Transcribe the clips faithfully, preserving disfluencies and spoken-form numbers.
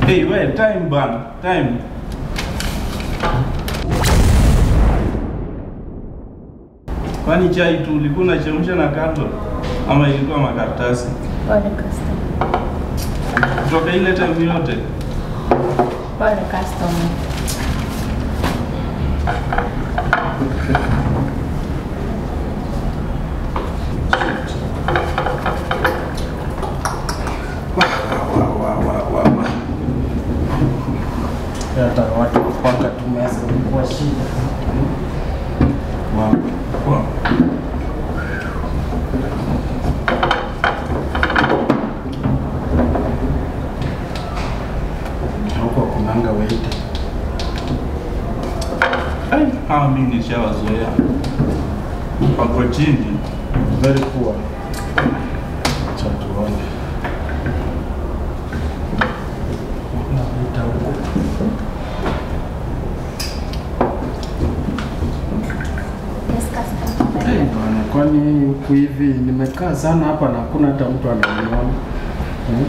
Hey, wait, time ban, time. Kwani chai tu ulikuwa unachemsha na kato ama ilikuwa makaratasi? Pole customer. Kutoka ile time yote. Pole customer. Hata watu kupanga tumeza kwa shida. Wow. Wow. Huko kunanga waite. Ai, hawa mimi nishawazoea. Wako chini. Very poor. Chatuone. Naita huko. Hey, bwana, kwani huku hivi nimekaa sana hapa na hakuna hata mtu ananiona. Hmm?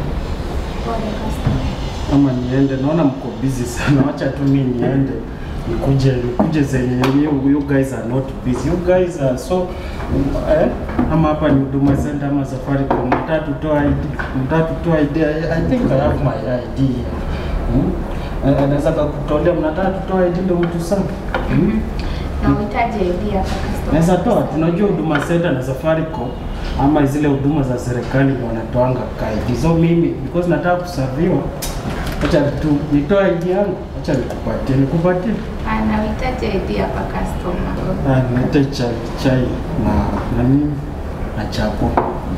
Ama niende, naona mko busy sana. Acha tu mimi niende. Nikuje nikuje zenye you, you guys are not busy. You guys are so eh ama hapa ni Huduma Center ama Safaricom. Mtatu toa I D. Mtatu toa I D. I, I think I have my I D here. Hmm? Anaweza kukutolea mnataka toa I D ndio mtu sana. Hmm? Na uhitaji I D hapa customer. Naweza toa, tunajua Huduma Center na Safaricom ama zile huduma za serikali ndio wanatoanga I D. So mimi because nataka kusaviwa, acha tu nitoa I D yangu, acha nikupatie, nikupatie. Ana uhitaji I D hapa customer. Ah, nita chai chai na na nini na chapo.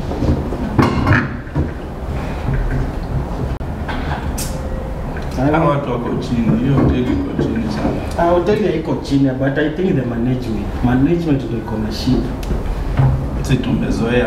Hawa watu wako chini, hiyo hoteli iko chini sana. Ah, hoteli haiko chini, but I think the management, management ndio iko na shida. Sisi tumezoea.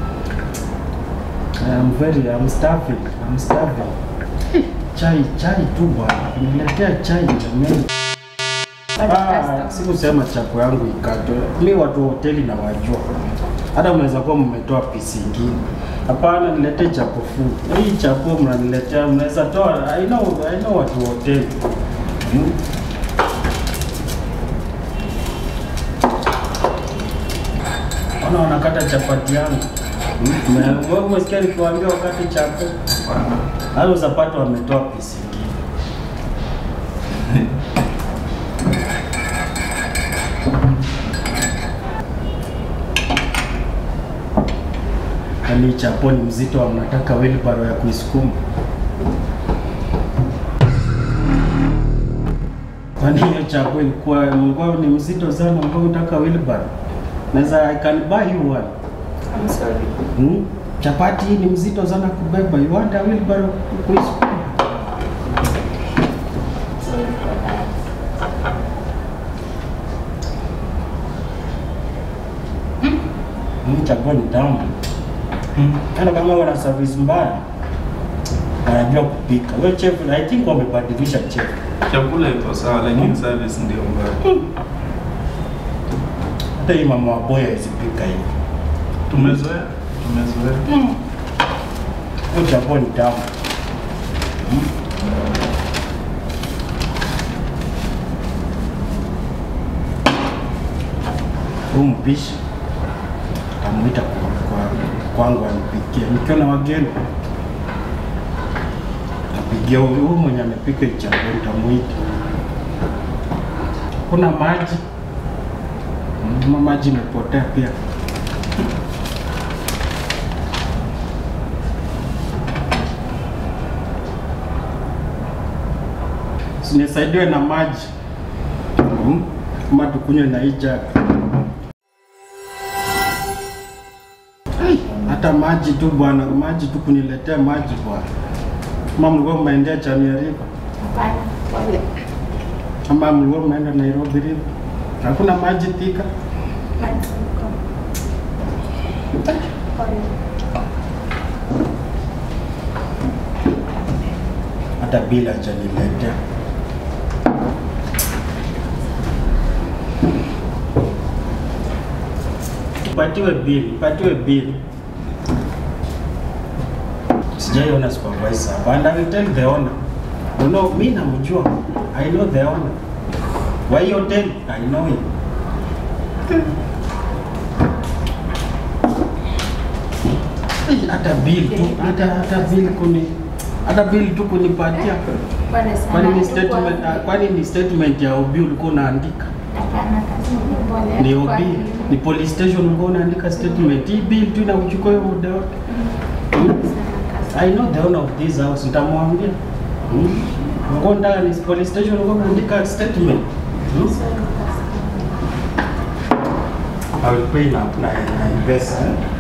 I'm very, I'm starving, I'm starving. Chai, chai tu bwana, niletea chai jamani. Ah, sikusema chapo yangu ikatwe. Mimi watu wa hoteli na wajua. Hata mnaweza kuwa mmetoa pisi nyingine. Hapana, niletee chapo food. Hii chapo mnaniletea, mnaweza toa. I know, I know watu wa hoteli. Hmm? Ona wanakata chapati yangu. Hmm? Wewe umesikia nikiwaambia wakati chapo? Hao uzapata wametoa pisi nyingine. Kani chapo ni mzito wa mnataka wheelbarrow ya kuisukuma. Kwani hiyo chapo ilikuwa ilikuwa ni mzito sana ambao unataka wheelbarrow. Naweza I can buy you one. I'm sorry. Hmm? Chapati hii ni mzito sana kubeba. You want a wheelbarrow kuisukuma? Sorry for that. Hmm, chapo ni tamu. Hmm. Kana kama wana service mbaya. Wanajua kupika. Wewe chef, I think wamebadilisha chef. Chakula iko sawa lakini hmm. service ndio mbaya. Hmm. Hata hii mama wa boya isipika hivi. Tumezoea, tumezoea. Hmm. Hiyo chapo ni tamu. Hmm. Huyu mpishi amuita kwa kwangu anipikie. Nikiona wageni napigia huyu mwenye amepika chapo nitamuita. Kuna maji. Mama maji imepotea pia. Sinisaidiwe na maji. Hmm? Kama tukunywe na hii jug. Hata maji tu bwana, maji tu kuniletea maji bwana. Mama mlikuwa mmeendea chani ya river? Hapana, pole. Ama mlikuwa mmeenda Nairobi river? Hakuna maji Thika? Maji iko. Pole. Hata bila hajaniletea. Patiwe bill, patiwe bill. Sijaiona supervisor. And I will tell the owner. You know, mimi namjua. I know the owner. Why hotel? I know him. Hata bill tu, hata hata bill kuni hata bill tu kunipatia. Kwani ni statement, kwani ni statement ya O B ulikuwa unaandika? Hapana, kazi ni Ni O B, ni police station ulikuwa unaandika statement. Hii bill tu inakuchukua hiyo muda wote. I know the owner of this house, nitamwambia. Ngo ndani ni police station ulikuwa unaandika statement. I will pay now, na invest.